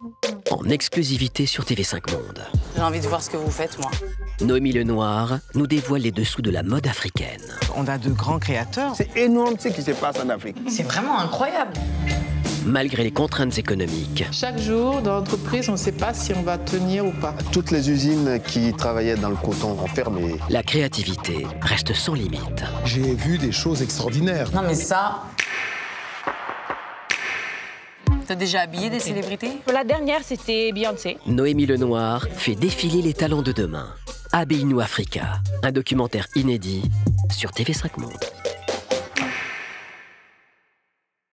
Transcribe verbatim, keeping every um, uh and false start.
en exclusivité sur T V cinq Monde. J'ai envie de voir ce que vous faites, moi. Noémie Lenoir nous dévoile les dessous de la mode africaine. On a de grands créateurs. C'est énorme ce qui se passe en Afrique. C'est vraiment incroyable. Malgré les contraintes économiques, Chaque jour, dans l'entreprise, on ne sait pas si on va tenir ou pas. Toutes les usines qui travaillaient dans le coton ont fermé. la créativité reste sans limite. J'ai vu des choses extraordinaires. Non, mais ça... T'as déjà habillé des célébrités? La dernière, c'était Beyoncé. Noémie Lenoir fait défiler les talents de demain. Habille-nous Africa, un documentaire inédit sur T V cinq Monde.